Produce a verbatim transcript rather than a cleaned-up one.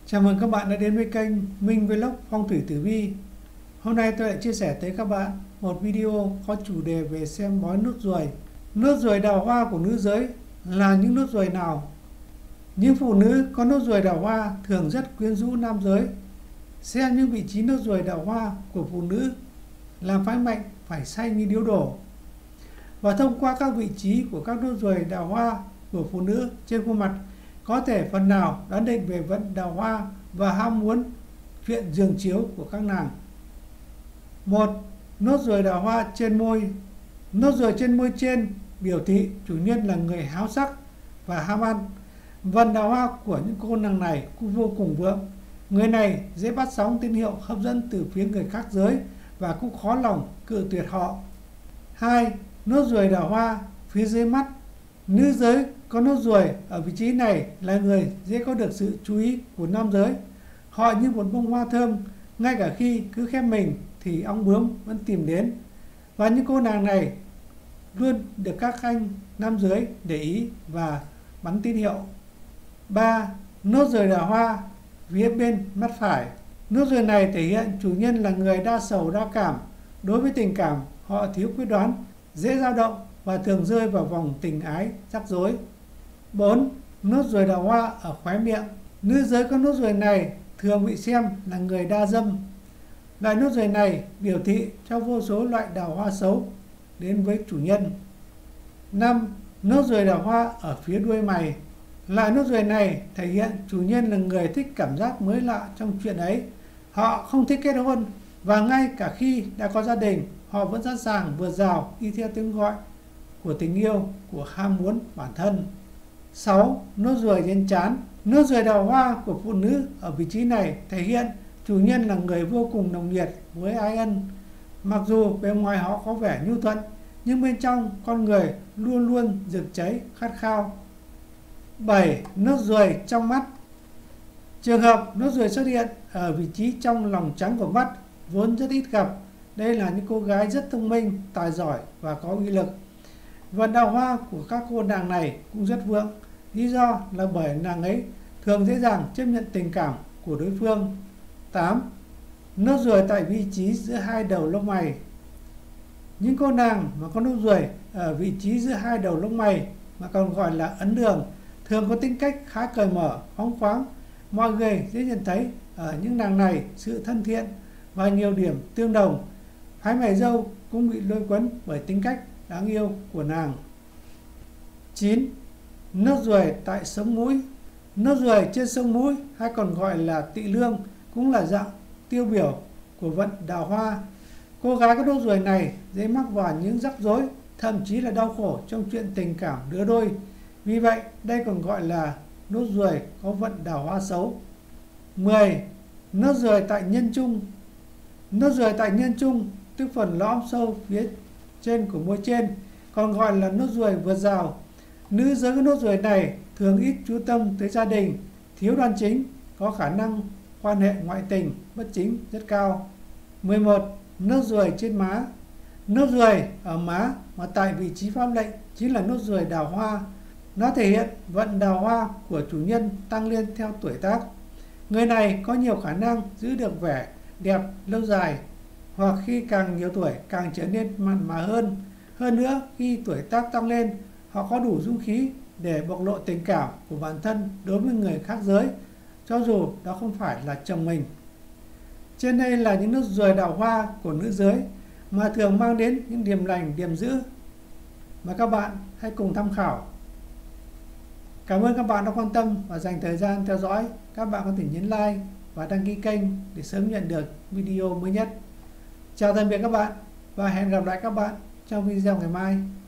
Chào mừng các bạn đã đến với kênh Minh Vlog Phong thủy tử vi. Hôm nay tôi lại chia sẻ tới các bạn một video có chủ đề về xem bói nốt ruồi. Nốt ruồi đào hoa của nữ giới là những nốt ruồi nào? Những phụ nữ có nốt ruồi đào hoa thường rất quyến rũ nam giới. Xem những vị trí nốt ruồi đào hoa của phụ nữ làm phái mạnh phải say như điếu đổ. Và thông qua các vị trí của các nốt ruồi đào hoa của phụ nữ trên khuôn mặt, có thể phần nào đoán định về vận đào hoa và ham muốn chuyện giường chiếu của các nàng. Một. Nốt ruồi đào hoa trên môi. Nốt ruồi trên môi trên biểu thị chủ nhân là người háo sắc và ham ăn. Vận đào hoa của những cô nàng này cũng vô cùng vượng. Người này dễ bắt sóng tín hiệu hấp dẫn từ phía người khác giới và cũng khó lòng cự tuyệt họ. Hai. Nốt ruồi đào hoa phía dưới mắt. Nữ giới có nốt ruồi ở vị trí này là người dễ có được sự chú ý của nam giới. Họ như một bông hoa thơm, ngay cả khi cứ khép mình thì ong bướm vẫn tìm đến. Và những cô nàng này luôn được các anh nam giới để ý và bắn tín hiệu. Ba. Nốt ruồi đào hoa phía bên mắt phải. Nốt ruồi này thể hiện chủ nhân là người đa sầu đa cảm. Đối với tình cảm, họ thiếu quyết đoán, dễ dao động và thường rơi vào vòng tình ái rắc rối. Bốn. Nốt ruồi đào hoa ở khóe miệng. Nữ giới có nốt ruồi này thường bị xem là người đa dâm. Loại nốt ruồi này biểu thị cho vô số loại đào hoa xấu đến với chủ nhân. Năm. Nốt ruồi đào hoa ở phía đuôi mày. Loại nốt ruồi này thể hiện chủ nhân là người thích cảm giác mới lạ trong chuyện ấy. Họ không thích kết hôn và ngay cả khi đã có gia đình, họ vẫn sẵn sàng vượt rào đi theo tiếng gọi của tình yêu, của ham muốn bản thân. Sáu. Nốt ruồi trên trán. Nốt ruồi đào hoa của phụ nữ ở vị trí này thể hiện chủ nhân là người vô cùng nồng nhiệt với ái ân. Mặc dù bề ngoài họ có vẻ nhu thuận, nhưng bên trong con người luôn luôn rực cháy khát khao. Bảy. Nốt ruồi trong mắt. Trường hợp nốt ruồi xuất hiện ở vị trí trong lòng trắng của mắt vốn rất ít gặp. Đây là những cô gái rất thông minh, tài giỏi và có uy lực. Vận đào hoa của các cô nàng này cũng rất vượng. Lý do là bởi nàng ấy thường dễ dàng chấp nhận tình cảm của đối phương. Tám. Nốt ruồi tại vị trí giữa hai đầu lông mày. Những cô nàng mà có nốt ruồi ở vị trí giữa hai đầu lông mày, mà còn gọi là ấn đường, thường có tính cách khá cởi mở, phóng khoáng. Mọi người dễ nhận thấy ở những nàng này sự thân thiện và nhiều điểm tương đồng. Phái mày râu cũng bị lôi cuốn bởi tính cách đáng yêu của nàng. Chín. Nốt ruồi tại sống mũi. Nốt ruồi trên sống mũi hay còn gọi là tỵ lương cũng là dạng tiêu biểu của vận đào hoa. Cô gái có nốt ruồi này dễ mắc vào những rắc rối, thậm chí là đau khổ trong chuyện tình cảm lứa đôi. Vì vậy, đây còn gọi là nốt ruồi có vận đào hoa xấu. Mười. Nốt ruồi tại nhân trung. Nốt ruồi tại nhân trung, tức phần lõm sâu phía trên của môi trên, còn gọi là nốt ruồi vượt rào. Nữ giới có nốt ruồi này thường ít chú tâm tới gia đình, thiếu đoan chính, có khả năng quan hệ ngoại tình bất chính rất cao. Mười một. Nốt ruồi trên má. Nốt ruồi ở má mà tại vị trí pháp lệnh chính là nốt ruồi đào hoa. Nó thể hiện vận đào hoa của chủ nhân tăng lên theo tuổi tác. Người này có nhiều khả năng giữ được vẻ đẹp lâu dài, hoặc khi càng nhiều tuổi càng trở nên mặn mà hơn. Hơn nữa, khi tuổi tác tăng lên, họ có đủ dũng khí để bộc lộ tình cảm của bản thân đối với người khác giới, cho dù đó không phải là chồng mình. Trên đây là những nốt ruồi đào hoa của nữ giới mà thường mang đến những điểm lành, điểm dữ mà các bạn hãy cùng tham khảo. Cảm ơn các bạn đã quan tâm và dành thời gian theo dõi. Các bạn có thể nhấn like và đăng ký kênh để sớm nhận được video mới nhất. Chào tạm biệt các bạn và hẹn gặp lại các bạn trong video ngày mai.